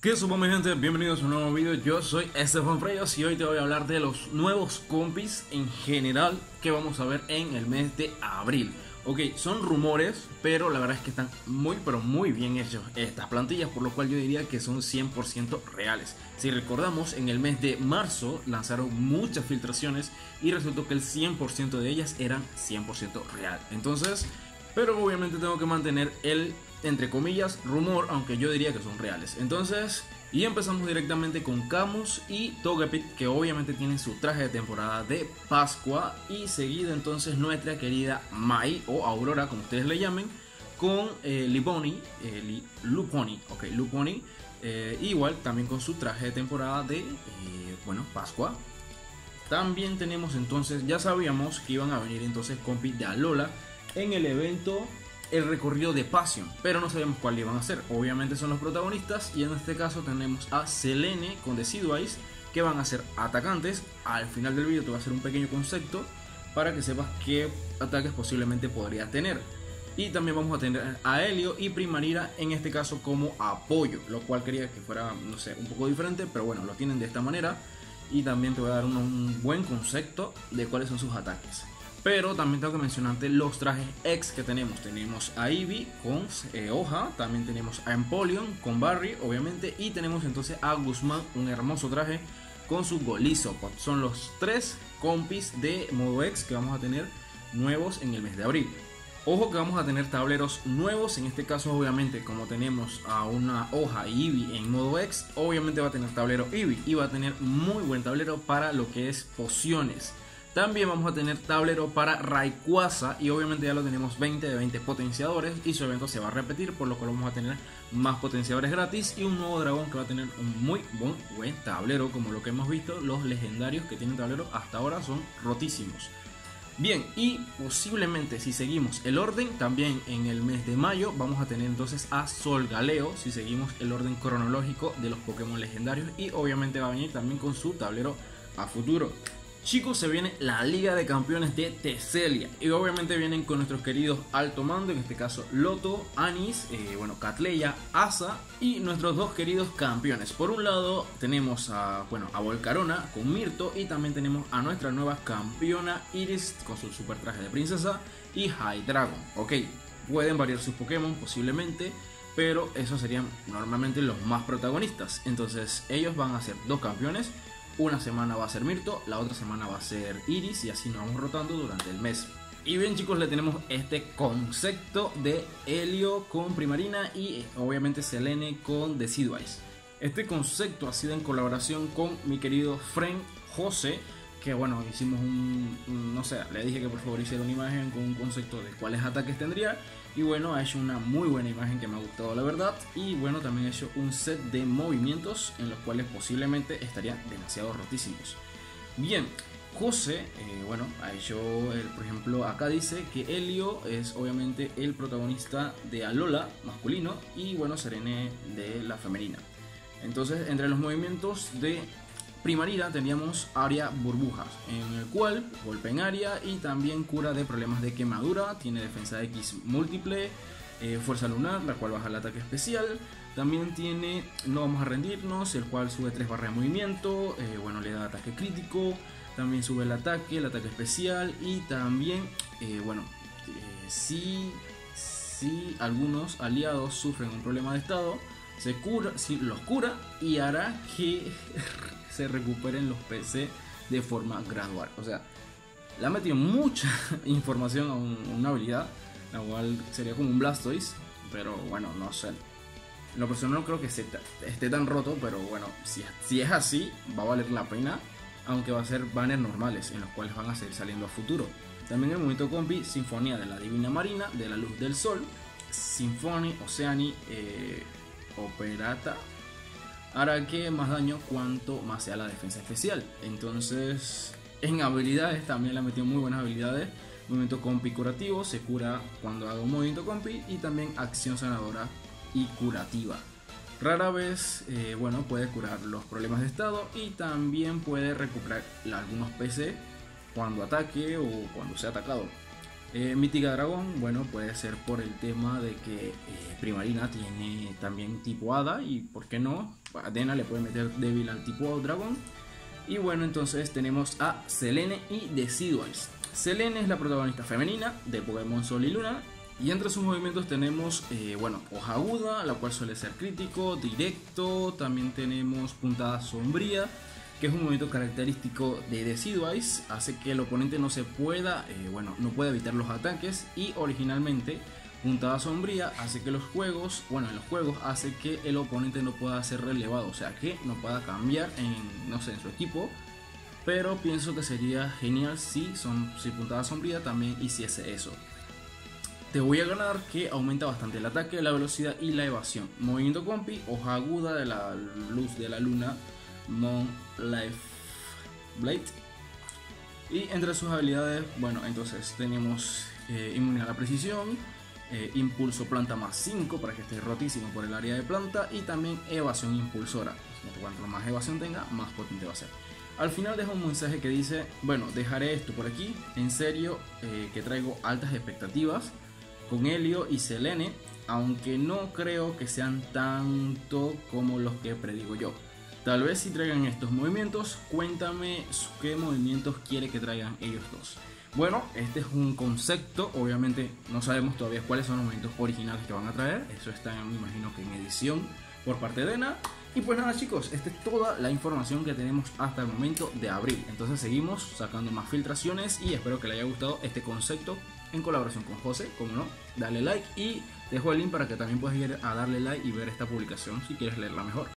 ¿Qué supo mi gente? Bienvenidos a un nuevo video. Yo soy Estefan Freyos y hoy te voy a hablar de los nuevos compis en general que vamos a ver en el mes de abril. Ok, son rumores, pero la verdad es que están muy bien hechos estas plantillas, por lo cual yo diría que son 100% reales. Si recordamos, en el mes de marzo lanzaron muchas filtraciones y resultó que el 100% de ellas eran 100% real. Entonces, pero obviamente tengo que mantener el, entre comillas, rumor, aunque yo diría que son reales. Entonces, y empezamos directamente con Camus y Togepi, que obviamente tienen su traje de temporada de Pascua. Y seguida entonces nuestra querida Mai, o Aurora como ustedes le llamen, con Luponi, igual también con su traje de temporada de, Pascua. También tenemos entonces, ya sabíamos que iban a venir entonces compis de Alola en el evento el recorrido de Passion, pero no sabemos cuál iban a ser. Obviamente son los protagonistas y en este caso tenemos a Selene con Decidueye, que van a ser atacantes. Al final del video te voy a hacer un pequeño concepto para que sepas qué ataques posiblemente podría tener. Y también vamos a tener a Helio y Primarina en este caso como apoyo, lo cual quería que fuera, no sé, un poco diferente, pero bueno, lo tienen de esta manera. Y también te voy a dar un buen concepto de cuáles son sus ataques. Pero también tengo que mencionarte los trajes X que tenemos. Tenemos a Eevee con hoja, también tenemos a Empoleon con Barry, obviamente, y tenemos entonces a Guzmán, un hermoso traje con su Golisopod. Son los tres compis de modo X que vamos a tener nuevos en el mes de abril. Ojo que vamos a tener tableros nuevos, en este caso obviamente como tenemos a una hoja y Eevee en modo X, obviamente va a tener tablero Eevee y va a tener muy buen tablero para lo que es pociones. También vamos a tener tablero para Rayquaza y obviamente ya lo tenemos 20 de 20 potenciadores y su evento se va a repetir, por lo cual vamos a tener más potenciadores gratis y un nuevo dragón que va a tener un muy buen tablero, como lo que hemos visto. Los legendarios que tienen tablero hasta ahora son rotísimos. Bien, y posiblemente si seguimos el orden, también en el mes de mayo vamos a tener entonces a Solgaleo, si seguimos el orden cronológico de los Pokémon legendarios, y obviamente va a venir también con su tablero a futuro. Chicos, se viene la Liga de Campeones de Teselia y obviamente vienen con nuestros queridos alto mando, en este caso Loto, Anis, Catleya, Asa y nuestros dos queridos campeones. Por un lado tenemos a Volcarona con Mirto y también tenemos a nuestra nueva campeona Iris con su super traje de princesa y Hydreigon. Ok, pueden variar sus Pokémon posiblemente, pero esos serían normalmente los más protagonistas. Entonces ellos van a ser dos campeones. Una semana va a ser Mirto, la otra semana va a ser Iris y así nos vamos rotando durante el mes. Y bien chicos, le tenemos este concepto de Helio con Primarina y obviamente Selene con Decidueye. Este concepto ha sido en colaboración con mi querido friend José, que bueno, hicimos no sé, le dije que por favor hiciera una imagen con un concepto de cuáles ataques tendría. Y bueno, ha hecho una muy buena imagen que me ha gustado la verdad. Y bueno, también ha hecho un set de movimientos en los cuales posiblemente estarían demasiado rotísimos. Bien, José, ha hecho, por ejemplo, acá dice que Helio es obviamente el protagonista de Alola masculino y bueno, Selene de la femenina. Entonces, entre los movimientos de Primarina teníamos área burbujas, en el cual golpe en área y también cura de problemas de quemadura, tiene defensa X múltiple, fuerza lunar, la cual baja el ataque especial, también tiene no vamos a rendirnos, el cual sube 3 barras de movimiento, le da ataque crítico, también sube el ataque especial y también, si algunos aliados sufren un problema de estado, los cura y hará que se recuperen los PC de forma gradual. O sea, le ha metido mucha información a una habilidad, la cual sería como un Blastoise, pero bueno, no sé. En lo personal no creo que esté tan roto, pero bueno, si es así, va a valer la pena, aunque va a ser banners normales, en los cuales van a seguir saliendo a futuro. También el movimiento compi, Sinfonía de la Divina Marina, de la Luz del Sol, Symphony, Oceani, Operata, hará que más daño cuanto más sea la defensa especial. Entonces, en habilidades también le ha metido muy buenas habilidades. Movimiento compi curativo, se cura cuando haga un movimiento compi, y también acción sanadora y curativa. Rara vez, puede curar los problemas de estado y también puede recuperar algunos PC cuando ataque o cuando sea atacado. Mítica Dragón, bueno, puede ser por el tema de que Primarina tiene también tipo Hada y por qué no, Atena le puede meter débil al tipo Dragón. Y bueno, entonces tenemos a Selene y Decidueye. Selene es la protagonista femenina de Pokémon Sol y Luna. Y entre sus movimientos tenemos, bueno, hoja aguda, la cual suele ser crítico, directo. También tenemos puntada sombría, que es un movimiento característico de Decidueye. Hace que el oponente no se pueda, bueno, no puede evitar los ataques. Y originalmente, puntada sombría hace que en los juegos hace que el oponente no pueda ser relevado. O sea, que no pueda cambiar no sé, en su equipo. Pero pienso que sería genial si puntada sombría también hiciese eso. Te voy a ganar que aumenta bastante el ataque, la velocidad y la evasión. Movimiento compi, hoja aguda de la luz de la luna, Moon Life Blade. Y entre sus habilidades, bueno, entonces tenemos inmunidad a la precisión, impulso planta más 5 para que esté rotísimo por el área de planta y también evasión impulsora. Cuanto más evasión tenga, más potente va a ser. Al final deja un mensaje que dice, bueno, dejaré esto por aquí, en serio que traigo altas expectativas con Helio y Selene, aunque no creo que sean tanto como los que predigo yo. Tal vez si traigan estos movimientos, cuéntame qué movimientos quiere que traigan ellos dos. Bueno, este es un concepto, obviamente no sabemos todavía cuáles son los movimientos originales que van a traer, eso está, me imagino que en edición por parte de ENA. Y pues nada chicos, esta es toda la información que tenemos hasta el momento de abril. Entonces seguimos sacando más filtraciones y espero que les haya gustado este concepto en colaboración con José, como no, dale like y dejo el link para que también puedas ir a darle like y ver esta publicación si quieres leerla mejor.